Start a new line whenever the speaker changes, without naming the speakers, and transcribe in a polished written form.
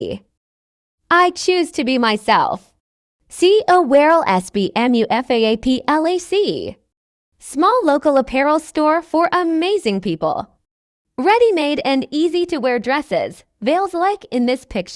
I choose to be myself. COWERL SBMUFAAPLAC. Small local apparel store for amazing people. Ready-made and easy-to-wear dresses, veils like in this picture.